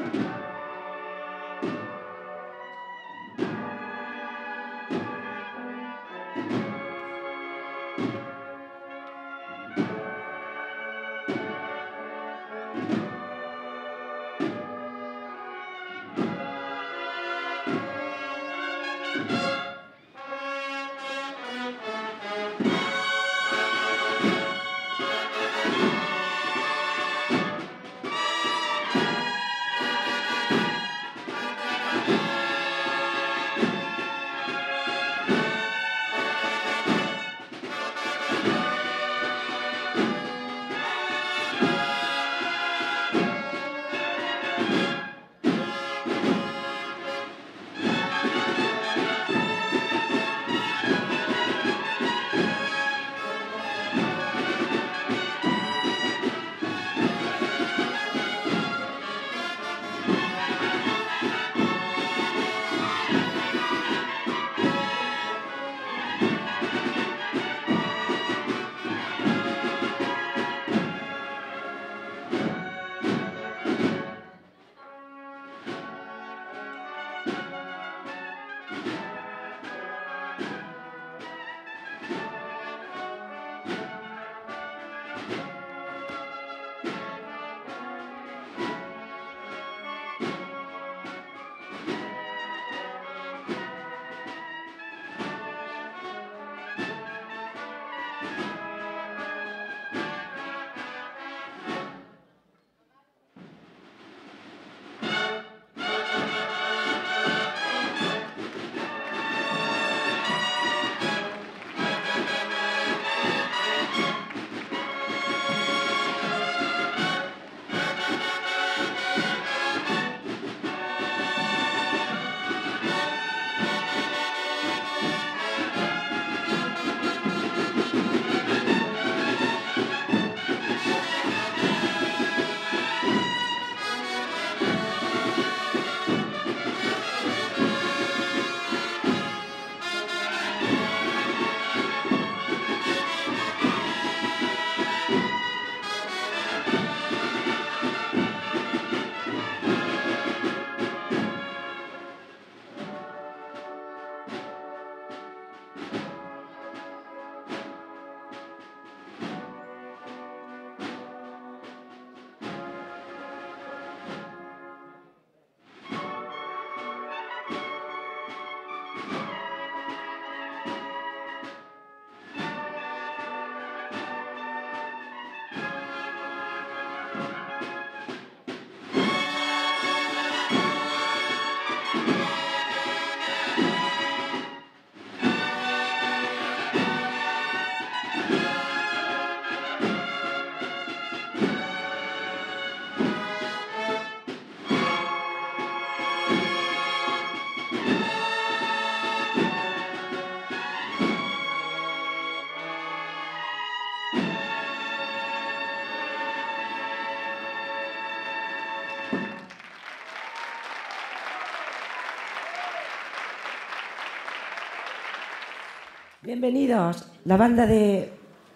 Bienvenidos, la banda de...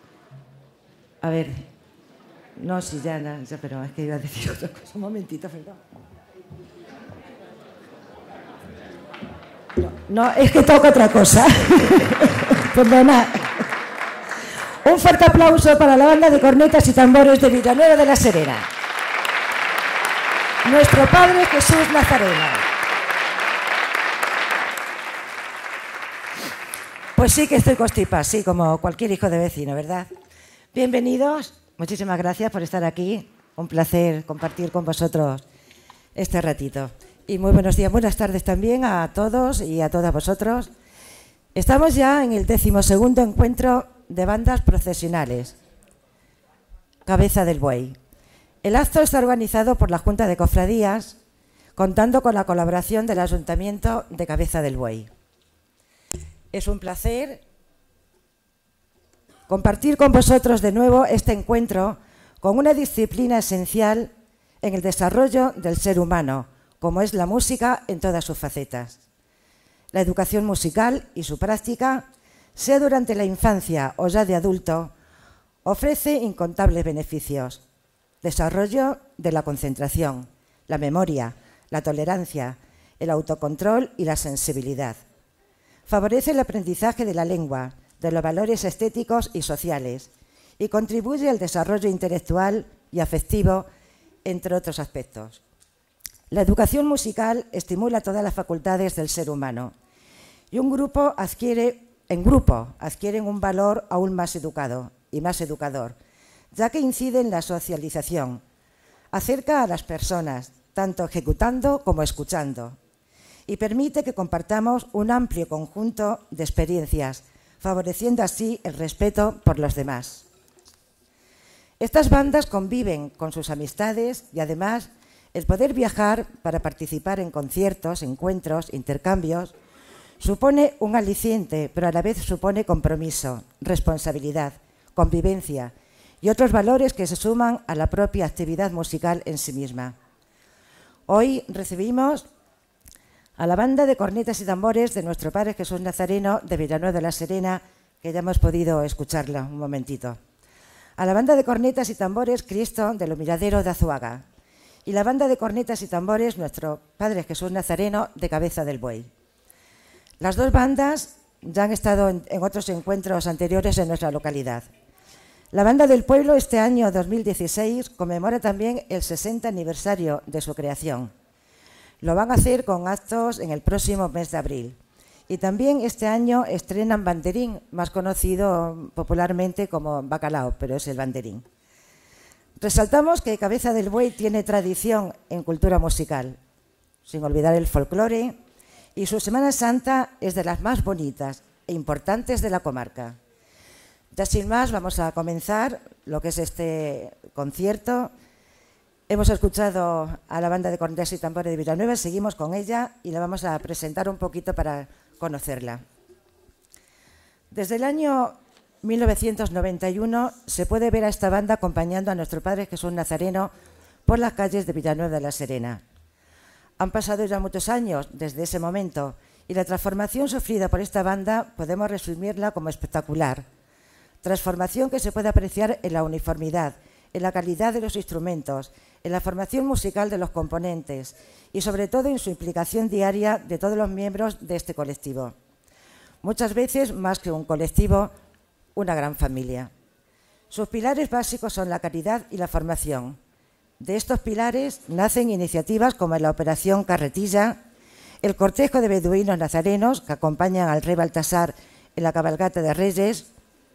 A ver, no, sí, ya, pero es que iba a decir otra cosa. Un momentito, perdón. No, es que toco otra cosa. Perdona. Un fuerte aplauso para la banda de cornetas y tambores de Villanueva de la Serena. Nuestro Padre Jesús Nazareno. Pues sí que estoy constipada, sí, como cualquier hijo de vecino, ¿verdad? Bienvenidos, muchísimas gracias por estar aquí. Un placer compartir con vosotros este ratito. Y muy buenos días, buenas tardes también a todos y a todas vosotros. Estamos ya en el 12º encuentro de bandas procesionales, Cabeza del Buey. El acto está organizado por la Junta de Cofradías, contando con la colaboración del Ayuntamiento de Cabeza del Buey. Es un placer compartir con vosotros de nuevo este encuentro con una disciplina esencial en el desarrollo del ser humano, como es la música en todas sus facetas. La educación musical y su práctica, sea durante la infancia o ya de adulto, ofrece incontables beneficios. Desarrollo de la concentración, la memoria, la tolerancia, el autocontrol y la sensibilidad. Favorece el aprendizaje de la lengua, de los valores estéticos y sociales, y contribuye al desarrollo intelectual y afectivo, entre otros aspectos. La educación musical estimula todas las facultades del ser humano y en grupo adquieren un valor aún más educado y más educador, ya que incide en la socialización, acerca a las personas, tanto ejecutando como escuchando, y permite que compartamos un amplio conjunto de experiencias, favoreciendo así el respeto por los demás. Estas bandas conviven con sus amistades y además el poder viajar para participar en conciertos, encuentros, intercambios, supone un aliciente, pero a la vez supone compromiso, responsabilidad, convivencia y otros valores que se suman a la propia actividad musical en sí misma. Hoy recibimos a la banda de cornetas y tambores de nuestro Padre Jesús Nazareno de Villanueva de la Serena, que ya hemos podido escucharla un momentito. A la banda de cornetas y tambores Cristo del Humilladero de Azuaga y la banda de cornetas y tambores nuestro Padre Jesús Nazareno de Cabeza del Buey. Las dos bandas ya han estado en otros encuentros anteriores en nuestra localidad. La banda del pueblo este año 2016 conmemora también el 60 aniversario de su creación. Lo van a hacer con actos en el próximo mes de abril. Y también este año estrenan banderín, más conocido popularmente como bacalao, pero es el banderín. Resaltamos que Cabeza del Buey tiene tradición en cultura musical, sin olvidar el folclore, y su Semana Santa es de las más bonitas e importantes de la comarca. Ya sin más, vamos a comenzar lo que es este concierto. Hemos escuchado a la banda de cornetas y tambores de Villanueva, seguimos con ella y la vamos a presentar un poquito para conocerla. Desde el año 1991 se puede ver a esta banda acompañando a nuestro Padre Jesús Nazareno por las calles de Villanueva de la Serena. Han pasado ya muchos años desde ese momento y la transformación sufrida por esta banda podemos resumirla como espectacular. Transformación que se puede apreciar en la uniformidad, en la calidad de los instrumentos, en la formación musical de los componentes y sobre todo en su implicación diaria de todos los miembros de este colectivo. Muchas veces, más que un colectivo, una gran familia. Sus pilares básicos son la caridad y la formación. De estos pilares nacen iniciativas como la Operación Carretilla, el cortejo de beduinos nazarenos que acompañan al rey Baltasar en la cabalgata de Reyes,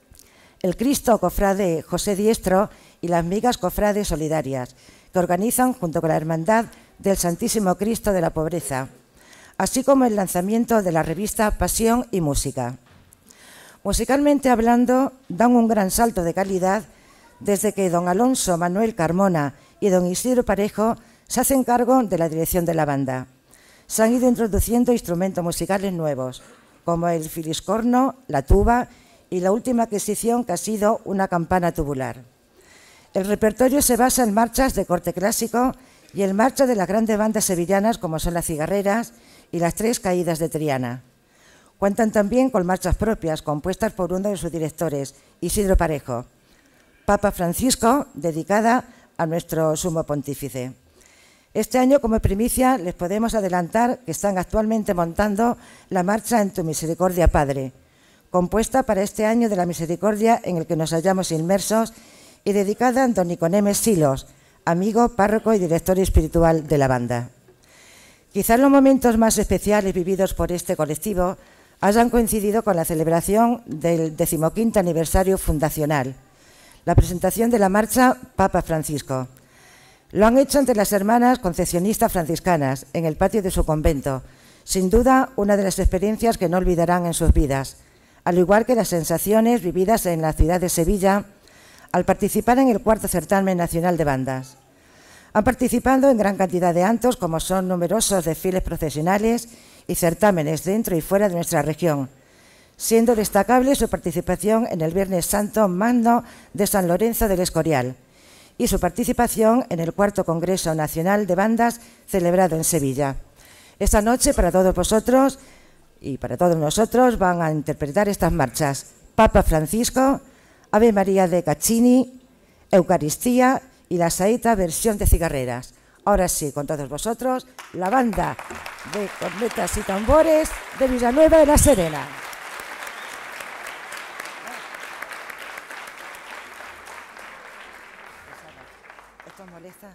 el Cristo Cofrade José Diestro y las Migas Cofrades Solidarias, que organizan junto con la Hermandad del Santísimo Cristo de la Pobreza, así como el lanzamiento de la revista Pasión y Música. Musicalmente hablando, dan un gran salto de calidad desde que don Alonso Manuel Carmona y don Isidro Parejo se hacen cargo de la dirección de la banda. Se han ido introduciendo instrumentos musicales nuevos, como el filiscorno, la tuba y la última adquisición que ha sido una campana tubular. El repertorio se basa en marchas de corte clásico y en marchas de las grandes bandas sevillanas como son las Cigarreras y las Tres Caídas de Triana. Cuentan también con marchas propias compuestas por uno de sus directores, Isidro Parejo, Papa Francisco, dedicada a nuestro sumo pontífice. Este año, como primicia, les podemos adelantar que están actualmente montando la marcha En tu misericordia, Padre, compuesta para este año de la misericordia en el que nos hallamos inmersos y dedicada a don Nicomedes Silos, amigo, párroco y director espiritual de la banda. Quizás los momentos más especiales vividos por este colectivo hayan coincidido con la celebración del 15º aniversario fundacional, la presentación de la marcha Papa Francisco. Lo han hecho ante las hermanas concepcionistas franciscanas, en el patio de su convento, sin duda una de las experiencias que no olvidarán en sus vidas, al igual que las sensaciones vividas en la ciudad de Sevilla al participar en el 4º certamen nacional de bandas. Han participado en gran cantidad de actos, como son numerosos desfiles procesionales y certámenes dentro y fuera de nuestra región, siendo destacable su participación en el Viernes Santo Magno de San Lorenzo del Escorial y su participación en el 4º Congreso Nacional de Bandas celebrado en Sevilla. Esta noche, para todos vosotros y para todos nosotros, van a interpretar estas marchas: Papa Francisco, Ave María de Caccini, Eucaristía y la saeta versión de Cigarreras. ahora sí, con todos vosotros, la banda de cornetas y tambores de Villanueva de la Serena. ¿Esto molesta?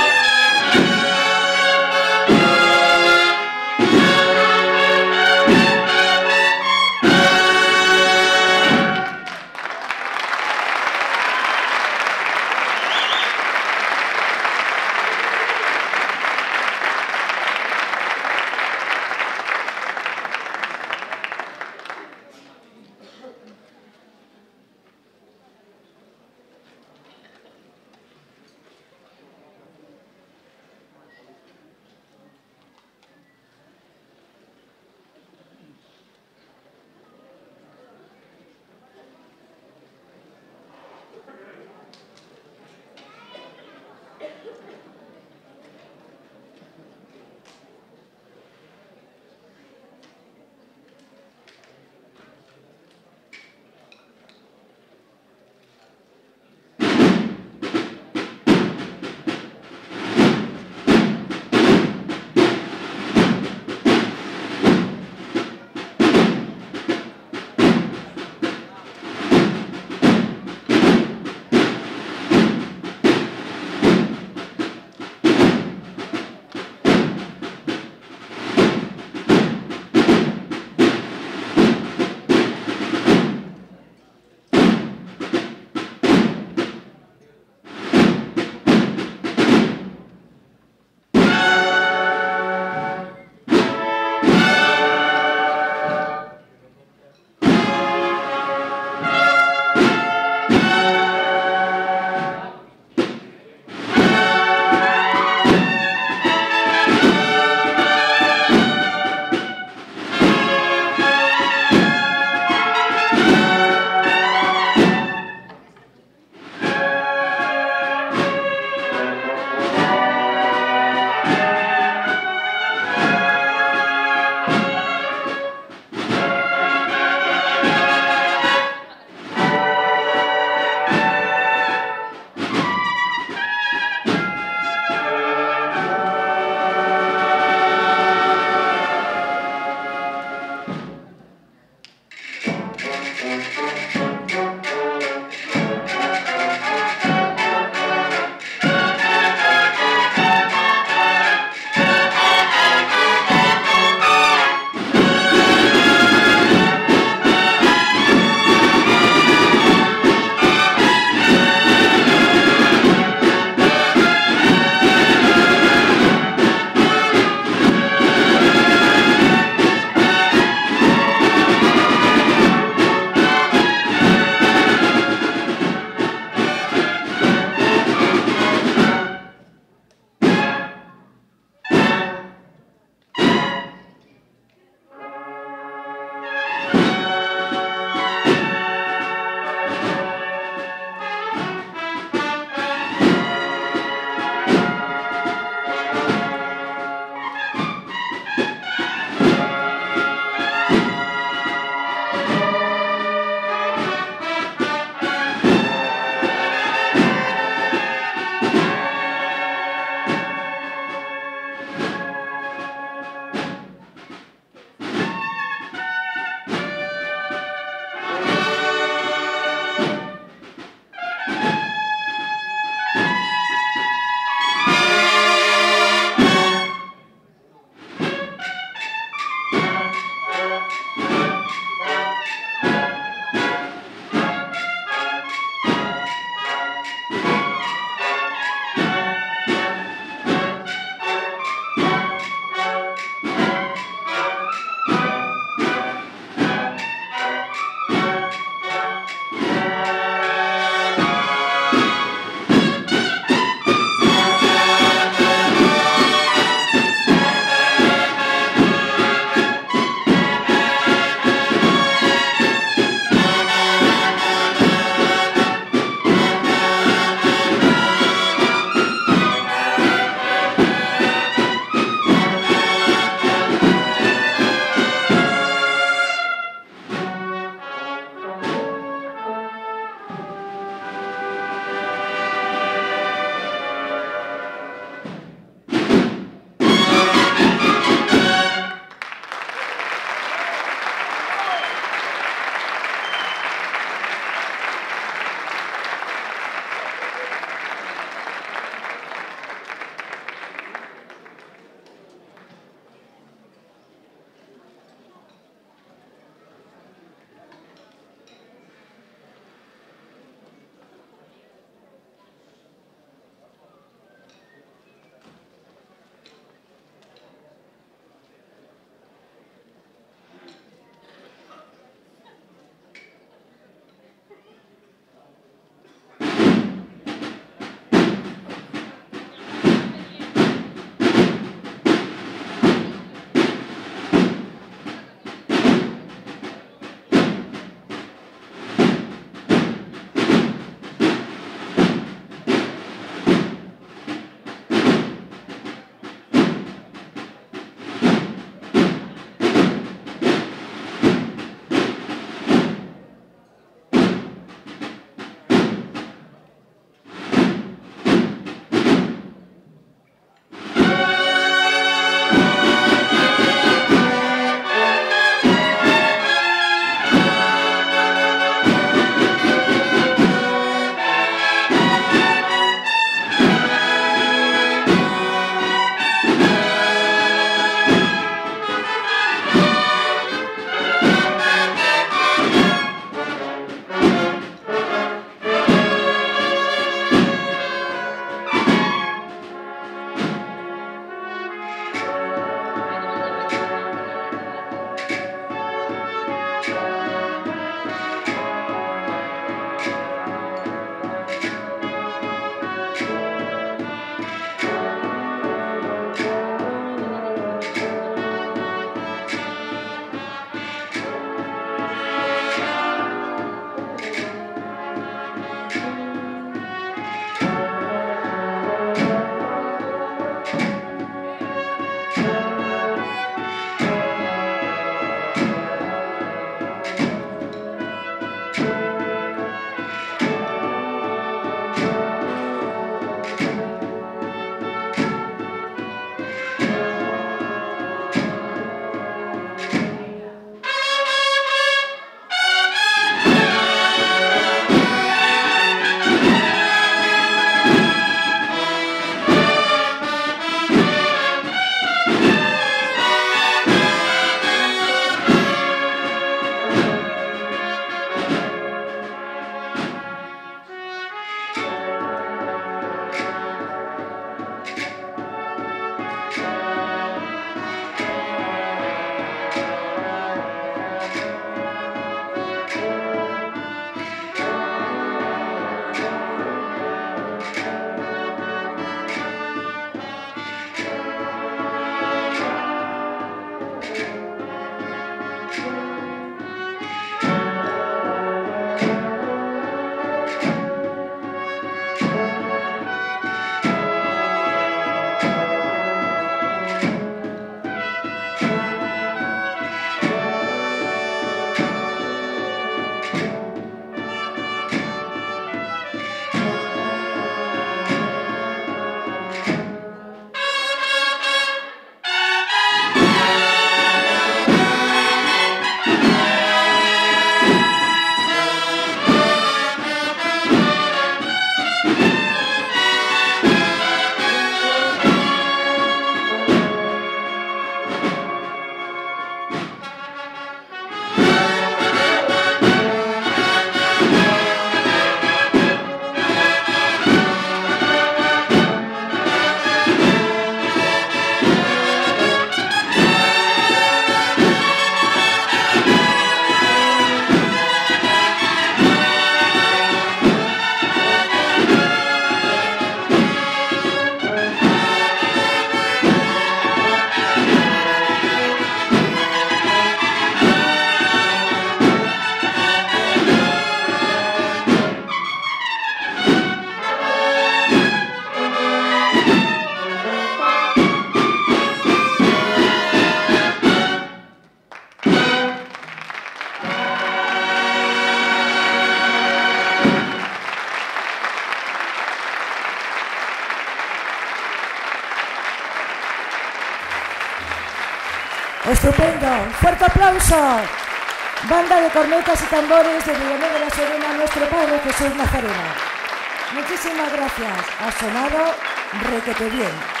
Estupendo. Fuerte aplauso. Banda de cornetas y tambores de Villanueva de la Serena, nuestro Padre Jesús Nazareno. Muchísimas gracias. Ha sonado requete bien.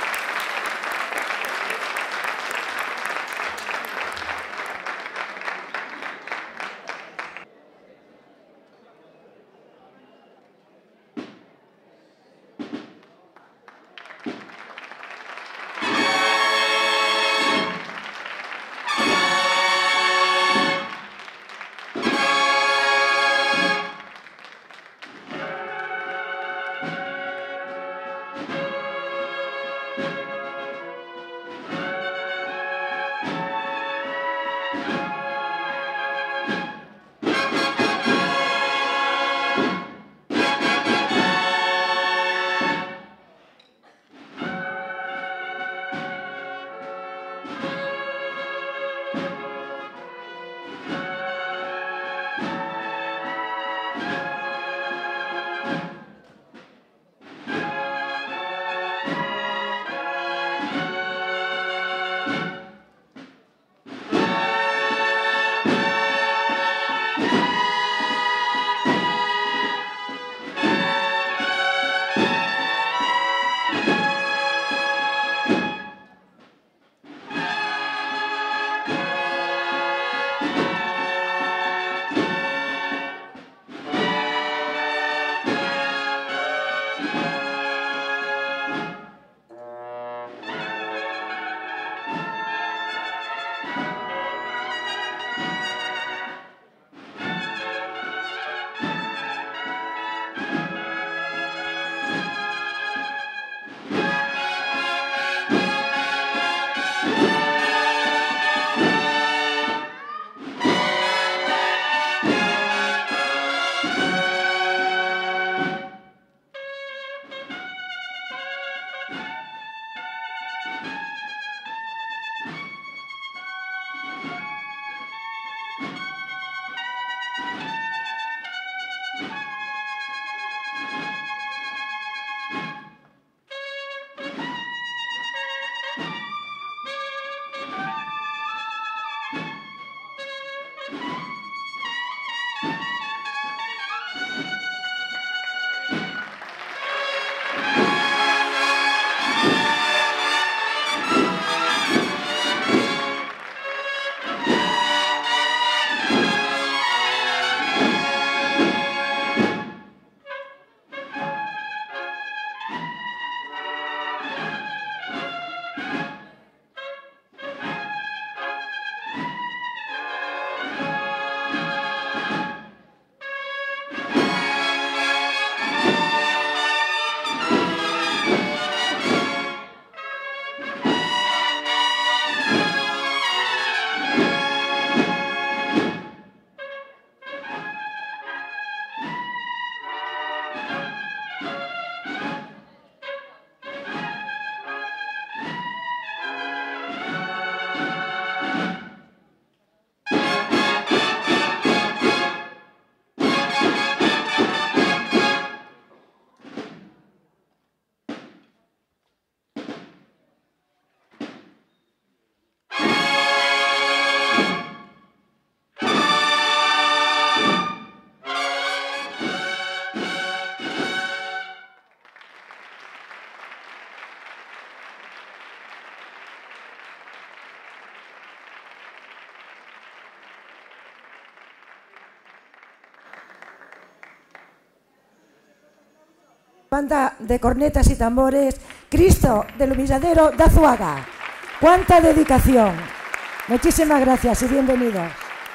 Banda de cornetas y tambores, Cristo del Humilladero de Azuaga. ¡Cuánta dedicación! Muchísimas gracias y bienvenidos.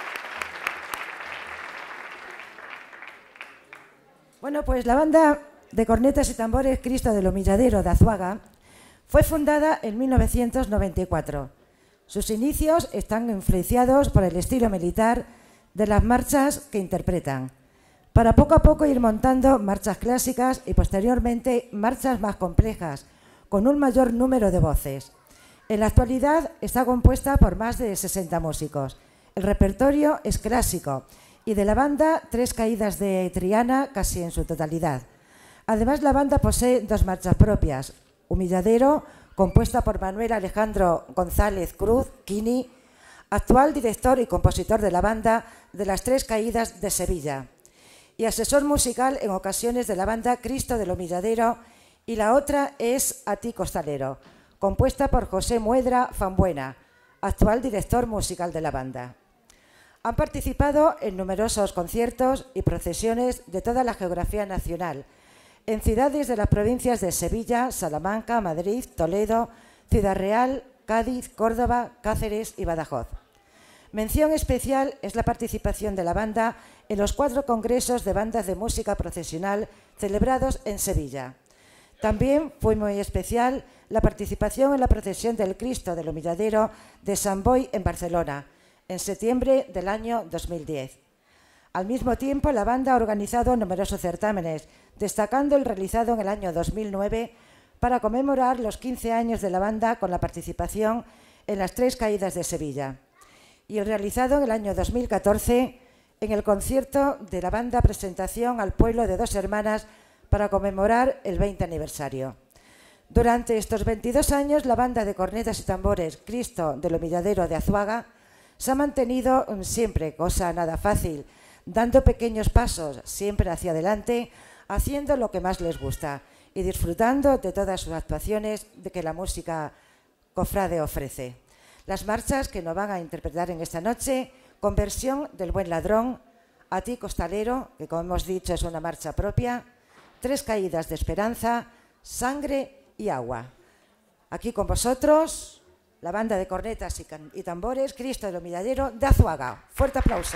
Bueno, pues la banda de cornetas y tambores Cristo del Humilladero de Azuaga fue fundada en 1994. Sus inicios están influenciados por el estilo militar de las marchas que interpretan, para poco a poco ir montando marchas clásicas y posteriormente marchas más complejas, con un mayor número de voces. En la actualidad está compuesta por más de 60 músicos. El repertorio es clásico y de la banda 3 caídas de Triana casi en su totalidad. Además, la banda posee 2 marchas propias, Humilladero compuesta por Manuel Alejandro González Cruz, Quini, actual director y compositor de la banda de Las Tres Caídas de Sevilla, y asesor musical en ocasiones de la banda Cristo del Humilladero, y la otra es A ti Costalero, compuesta por José Muedra Fanbuena, actual director musical de la banda. Han participado en numerosos conciertos y procesiones de toda la geografía nacional, en ciudades de las provincias de Sevilla, Salamanca, Madrid, Toledo, Ciudad Real, Cádiz, Córdoba, Cáceres y Badajoz. Mención especial es la participación de la banda en los 4 congresos de bandas de música procesional celebrados en Sevilla. También fue muy especial la participación en la procesión del Cristo del Humilladero de Sant Boi en Barcelona, en septiembre del año 2010. Al mismo tiempo, la banda ha organizado numerosos certámenes, destacando el realizado en el año 2009 para conmemorar los 15 años de la banda con la participación en Las Tres Caídas de Sevilla, y el realizado en el año 2014 en el concierto de la banda Presentación al Pueblo de Dos Hermanas para conmemorar el 20 aniversario. Durante estos 22 años, la banda de cornetas y tambores Cristo del Humilladero de Azuaga se ha mantenido siempre, cosa nada fácil, dando pequeños pasos siempre hacia adelante, haciendo lo que más les gusta y disfrutando de todas sus actuaciones de que la música cofrade ofrece. Las marchas que nos van a interpretar en esta noche, Conversión del Buen Ladrón, A ti Costalero, que como hemos dicho es una marcha propia, Tres Caídas de Esperanza, Sangre y Agua. Aquí con vosotros, la banda de cornetas y tambores Cristo del Humilladero de Azuaga. Fuerte aplauso.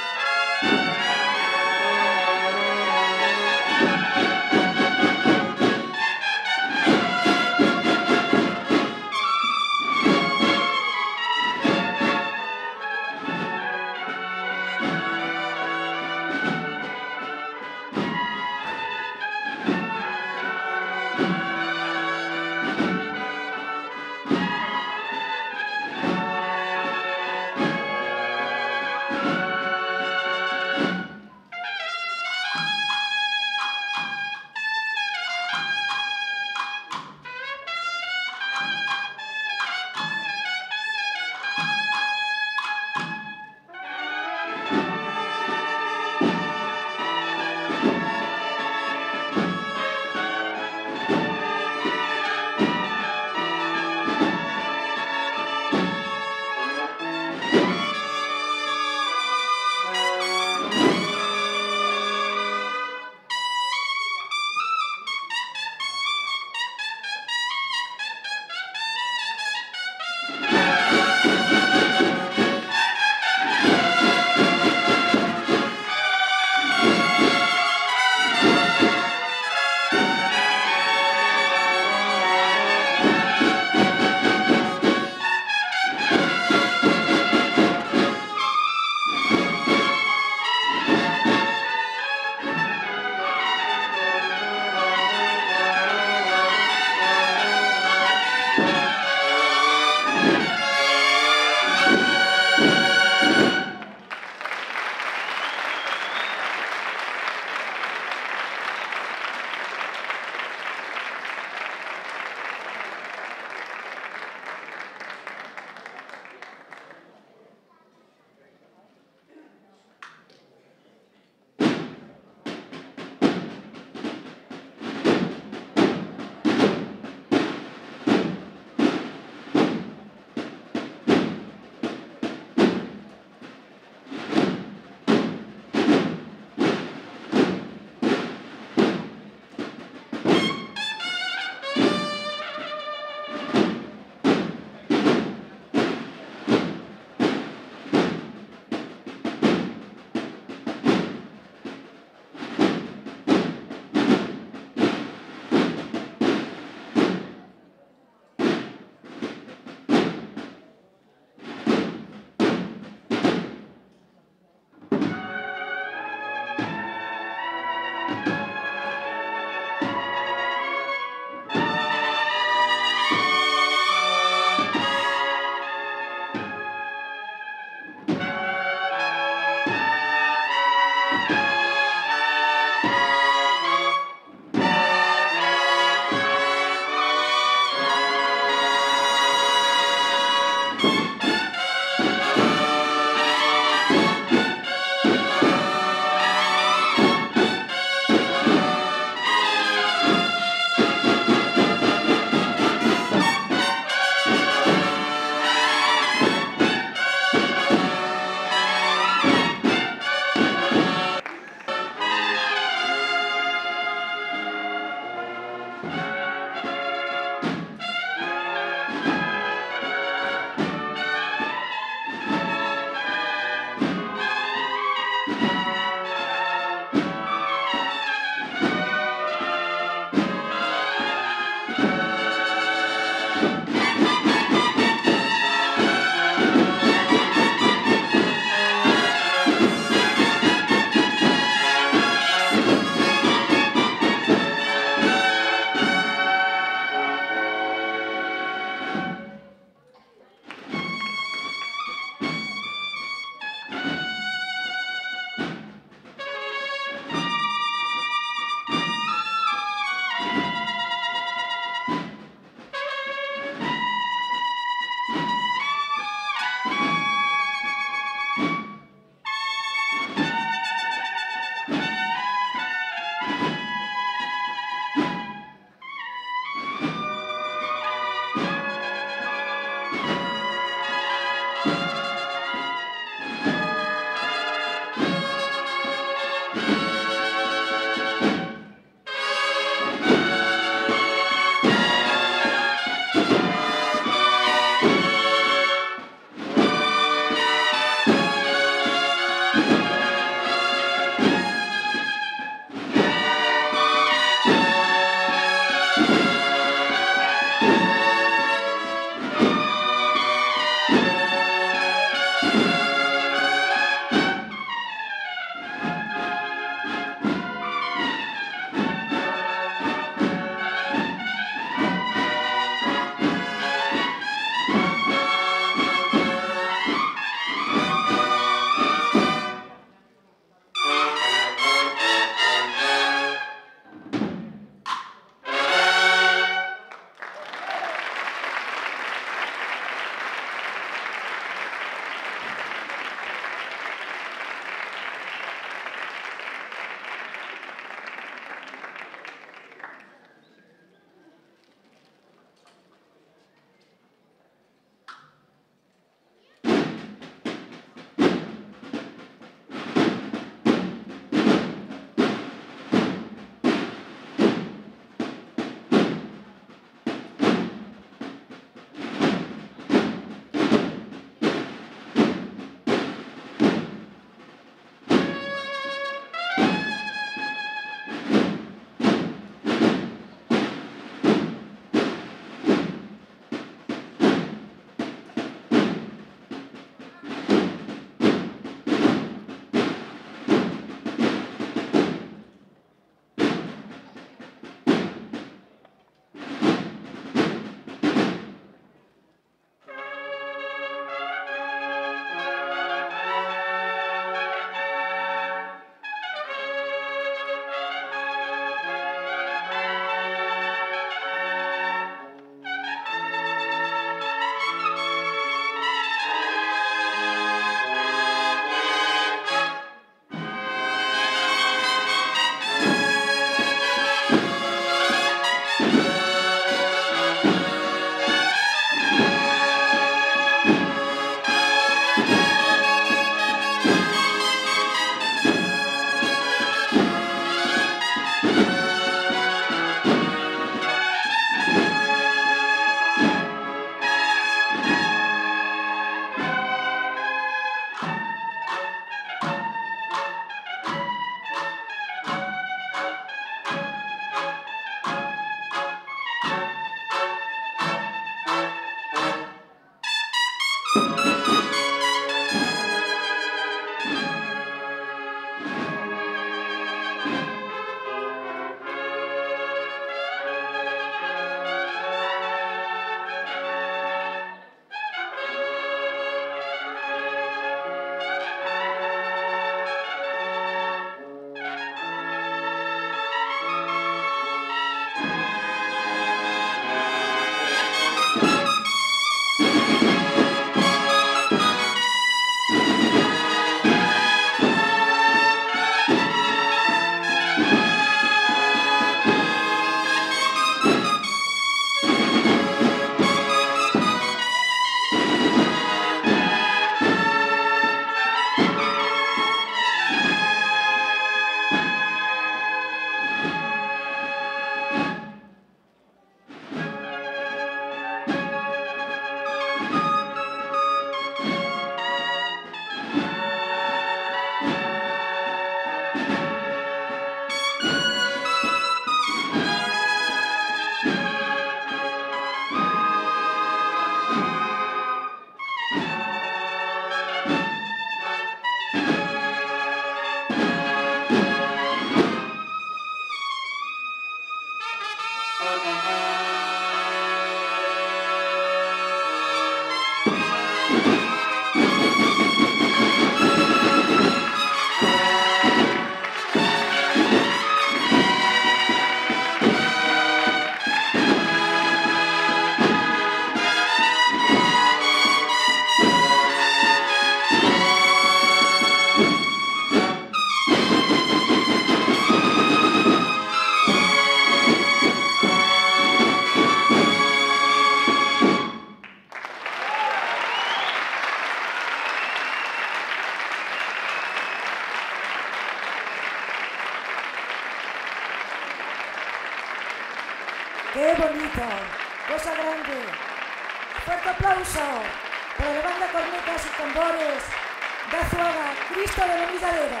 ¡Qué bonito! ¡Cosa grande! ¡Fuerte aplauso para la banda cornetas y tambores de Azuaga, Cristo de la Humilladera!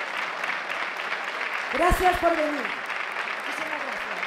Gracias por venir. Muchísimas gracias.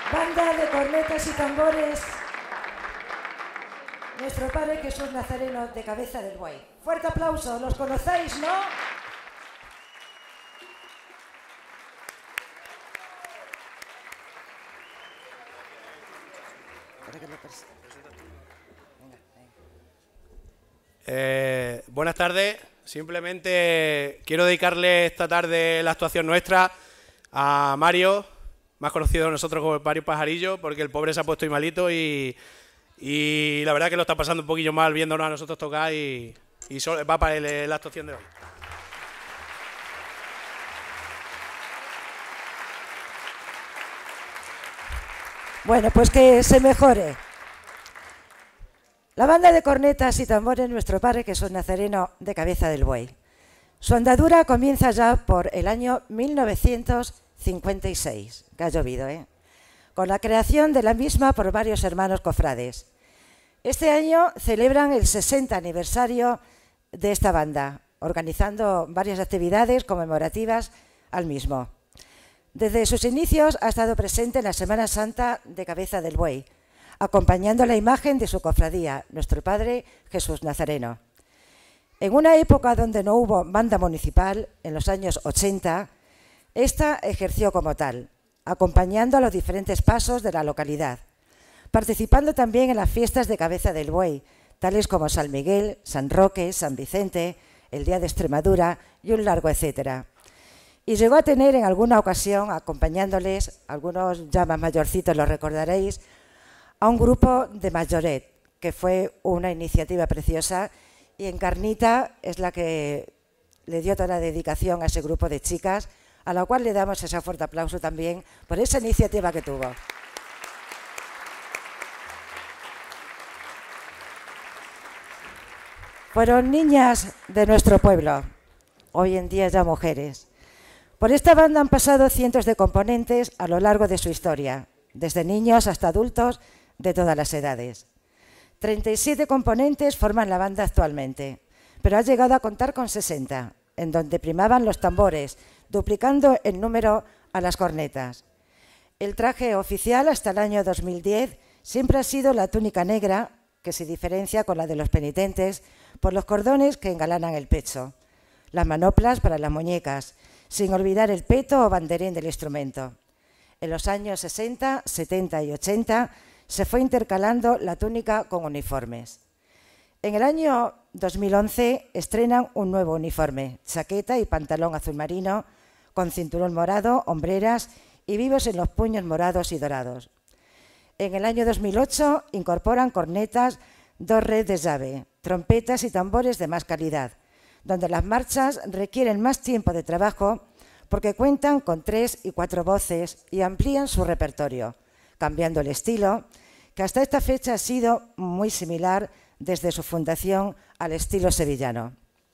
Banda de cornetas y tambores, nuestro Padre Jesús Nazareno de Cabeza del Buey. Fuerte aplauso, ¿los conocéis, no? Buenas tardes. Simplemente quiero dedicarle esta tarde la actuación nuestra a Mario, más conocido de nosotros como Mario Pajarillo, porque el pobre se ha puesto y malito y la verdad que lo está pasando un poquillo mal viéndonos a nosotros tocar y va para él la actuación de hoy. Bueno, pues que se mejore. La banda de cornetas y tambores Nuestro Padre Jesús Nazareno de Cabeza del Buey. Su andadura comienza ya por el año 1956, que ha llovido, con la creación de la misma por varios hermanos cofrades. Este año celebran el 60 aniversario de esta banda, organizando varias actividades conmemorativas al mismo. Desde sus inicios ha estado presente en la Semana Santa de Cabeza del Buey, acompañando la imagen de su cofradía, Nuestro Padre Jesús Nazareno. En una época donde no hubo banda municipal, en los años 80, esta ejerció como tal, acompañando a los diferentes pasos de la localidad, participando también en las fiestas de Cabeza del Buey, tales como San Miguel, San Roque, San Vicente, el Día de Extremadura y un largo etcétera. Y llegó a tener en alguna ocasión, acompañándoles, algunos ya más mayorcitos lo recordaréis, a un grupo de majoret, que fue una iniciativa preciosa, y Encarnita es la que le dio toda la dedicación a ese grupo de chicas, a la cual le damos ese fuerte aplauso también por esa iniciativa que tuvo. Fueron niñas de nuestro pueblo, hoy en día ya mujeres. Por esta banda han pasado cientos de componentes a lo largo de su historia, desde niños hasta adultos de todas las edades. 37 componentes forman la banda actualmente, pero ha llegado a contar con 60, en donde primaban los tambores, duplicando el número a las cornetas. El traje oficial hasta el año 2010 siempre ha sido la túnica negra, que se diferencia con la de los penitentes por los cordones que engalanan el pecho, las manoplas para las muñecas, sin olvidar el peto o banderín del instrumento. En los años 60, 70 y 80 se fue intercalando la túnica con uniformes. En el año 2011 estrenan un nuevo uniforme, chaqueta y pantalón azul marino, con cinturón morado, hombreras y vivos en los puños morados y dorados. En el año 2008 incorporan cornetas, 2 redes de llave, trompetas y tambores de más calidad, donde las marchas requieren más tiempo de trabajo porque cuentan con 3 y 4 voces y amplían su repertorio, cambiando el estilo, que hasta esta fecha ha sido muy similar desde su fundación al estilo sevillano.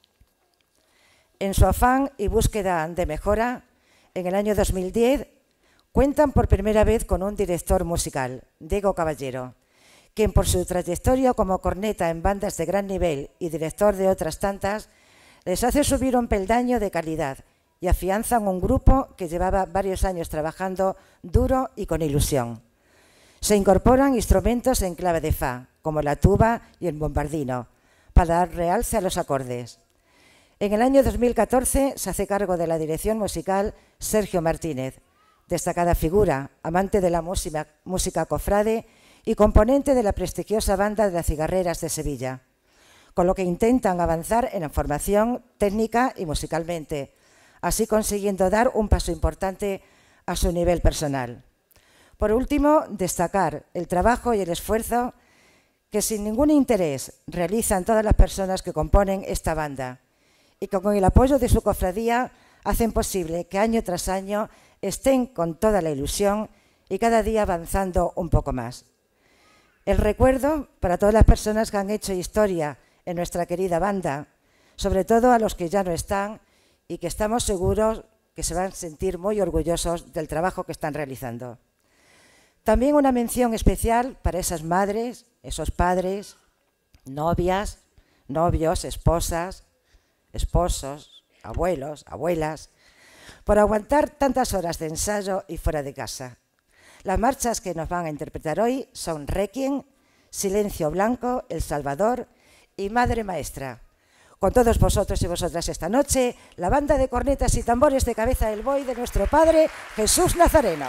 En su afán y búsqueda de mejora, en el año 2010 cuentan por primera vez con un director musical, Diego Caballero, quien por su trayectoria como corneta en bandas de gran nivel y director de otras tantas, les hace subir un peldaño de calidad y afianzan un grupo que llevaba varios años trabajando duro y con ilusión. Se incorporan instrumentos en clave de fa, como la tuba y el bombardino, para dar realce a los acordes. En el año 2014 se hace cargo de la dirección musical Sergio Martínez, destacada figura, amante de la música cofrade y componente de la prestigiosa banda de las Cigarreras de Sevilla, con lo que intentan avanzar en la formación técnica y musicalmente, así consiguiendo dar un paso importante a su nivel personal. Por último, destacar el trabajo y el esfuerzo que sin ningún interés realizan todas las personas que componen esta banda y que con el apoyo de su cofradía hacen posible que año tras año estén con toda la ilusión y cada día avanzando un poco más. El recuerdo para todas las personas que han hecho historia en nuestra querida banda, sobre todo a los que ya no están y que estamos seguros que se van a sentir muy orgullosos del trabajo que están realizando. También una mención especial para esas madres, esos padres, novias, novios, esposas, esposos, abuelos, abuelas, por aguantar tantas horas de ensayo y fuera de casa. Las marchas que nos van a interpretar hoy son Requiem, Silencio Blanco, El Salvador y Madre Maestra. Con todos vosotros y vosotras esta noche, la banda de cornetas y tambores de cabeza del buey de nuestro Padre Jesús Nazareno.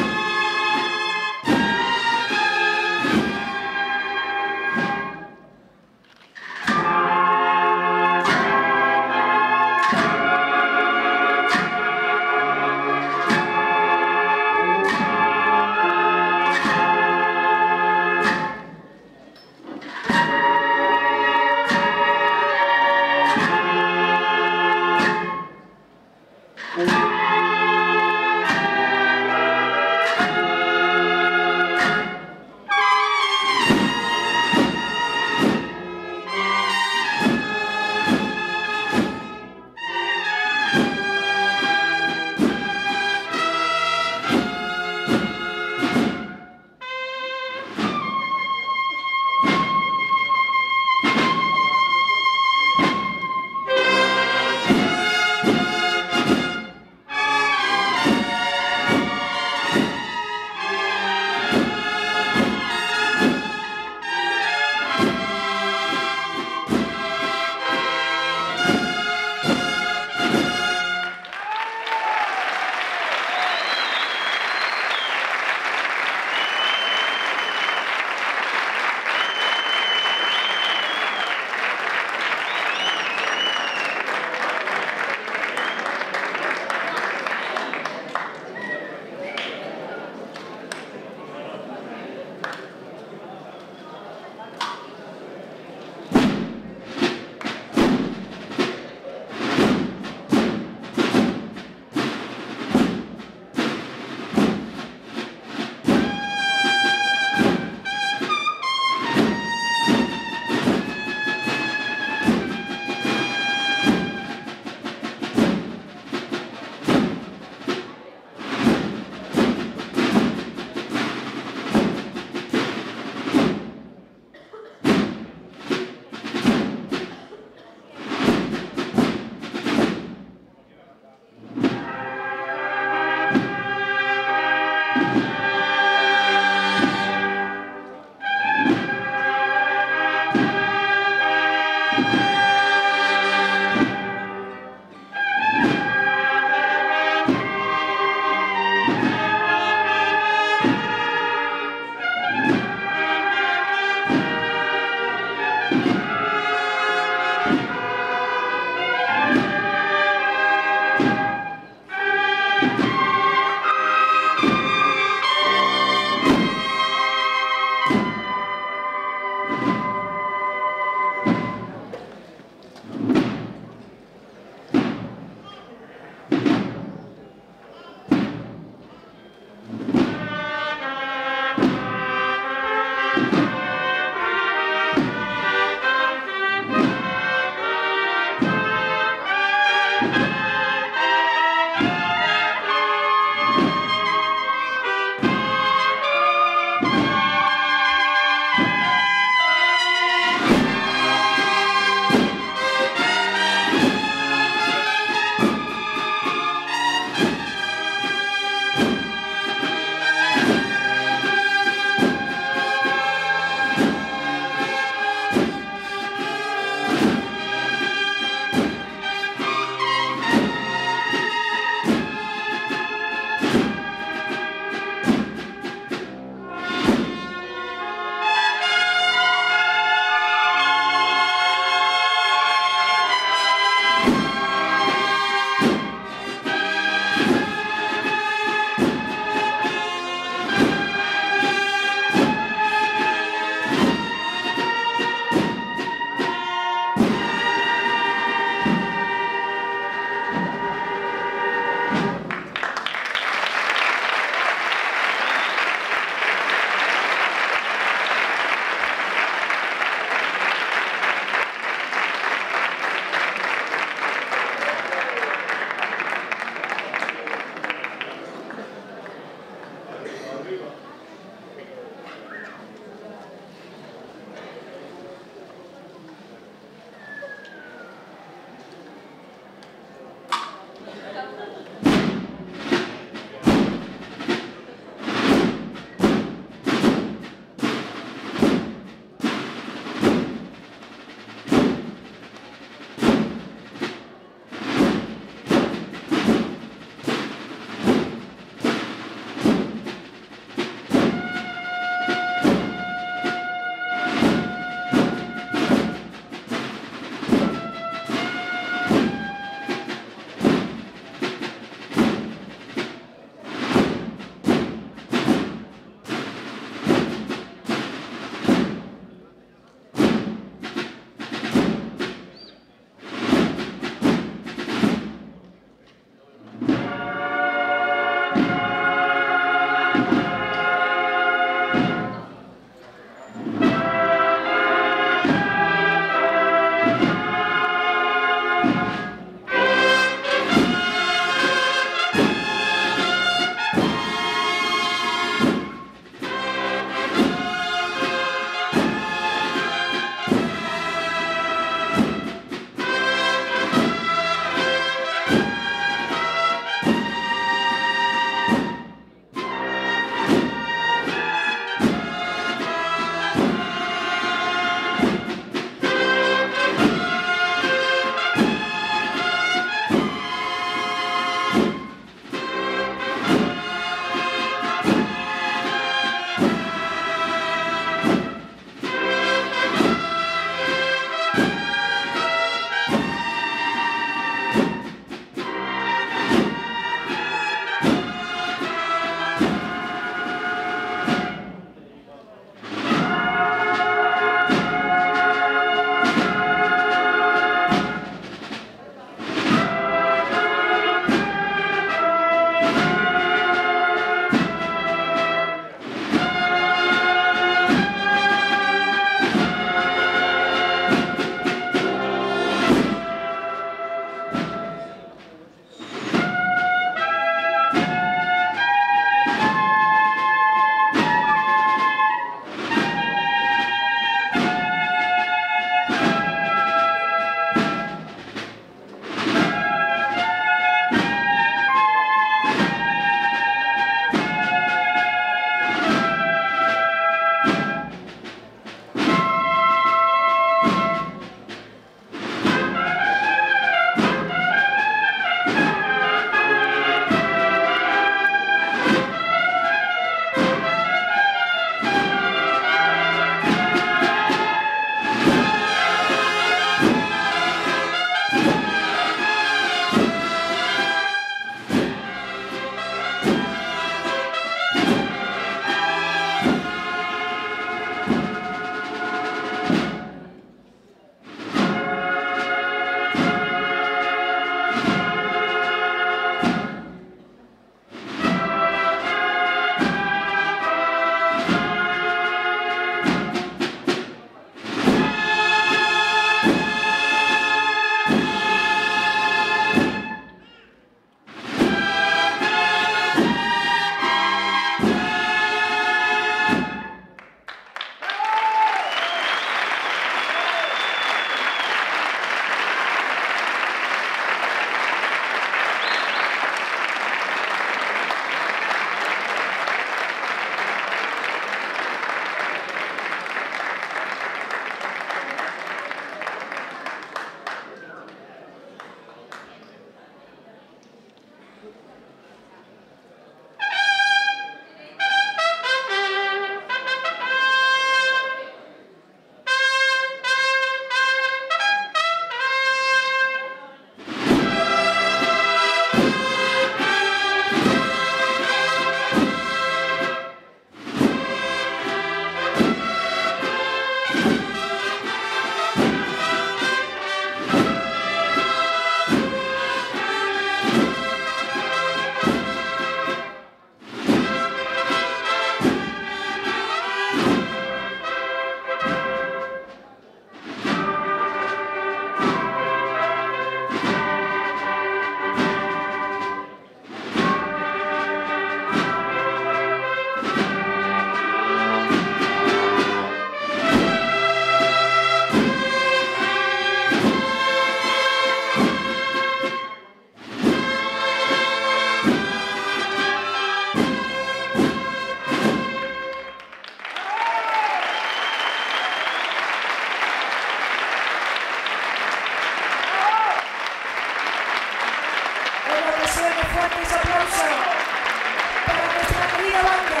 fuerte aplauso para nuestra querida banda.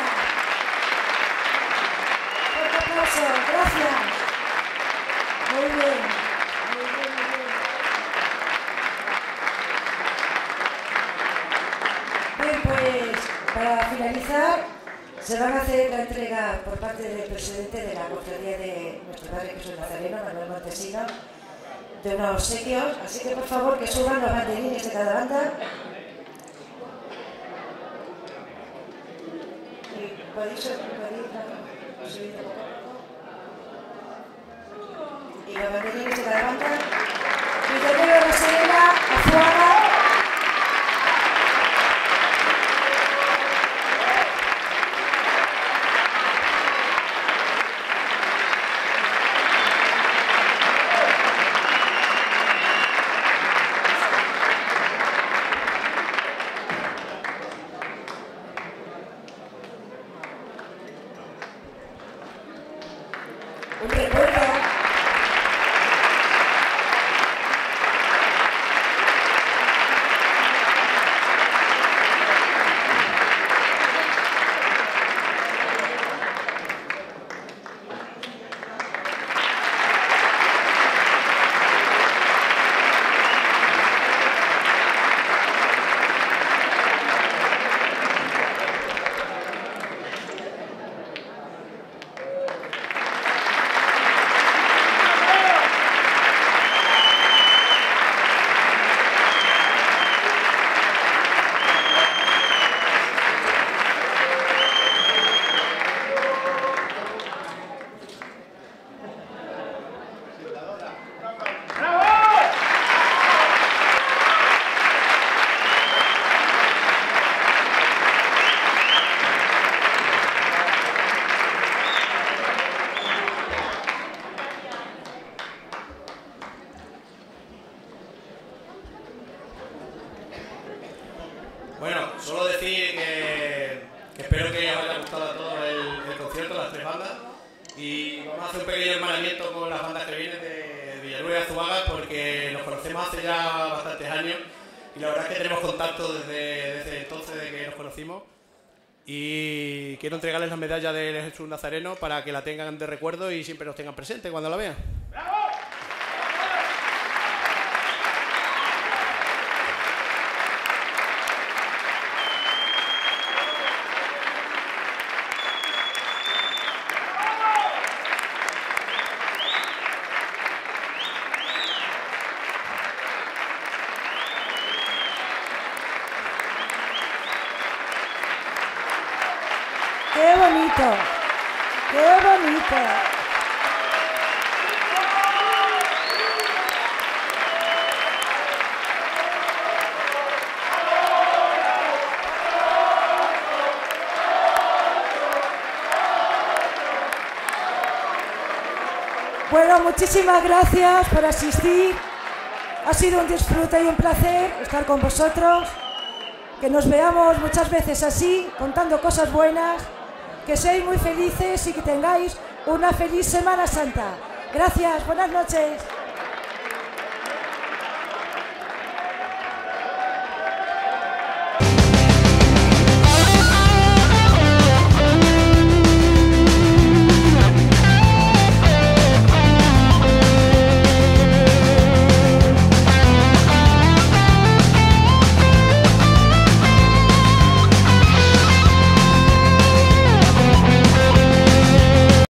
Fuerte aplauso, gracias. Muy bien, muy bien, muy bien. Bien, pues para finalizar se van a hacer la entrega por parte del presidente de la cofradía de nuestro Padre Jesús Nazareno, Manuel Montesino, de unos obsequios, así que por favor que suban los banderines de cada banda. Y podéis subir poco a poco. Y los banderines de cada banda. Misionero de Serena, Azuaga. Un recuerdo. Bueno, solo decir que espero que os haya gustado a todos el concierto, las tres bandas, y vamos a hacer un pequeño hermanamiento con las bandas que vienen de Villanueva y Azuaga, porque nos conocemos hace ya bastantes años y la verdad es que tenemos contacto desde entonces de que nos conocimos, y quiero entregarles la medalla del Jesús Nazareno para que la tengan de recuerdo y siempre nos tengan presente cuando la vean. ¡Bravo! ¡Qué bonito! ¡Qué bonito! Bueno, muchísimas gracias por asistir. Ha sido un disfrute y un placer estar con vosotros. Que nos veamos muchas veces así, contando cosas buenas. Que seáis muy felices y que tengáis una feliz Semana Santa. Gracias, buenas noches.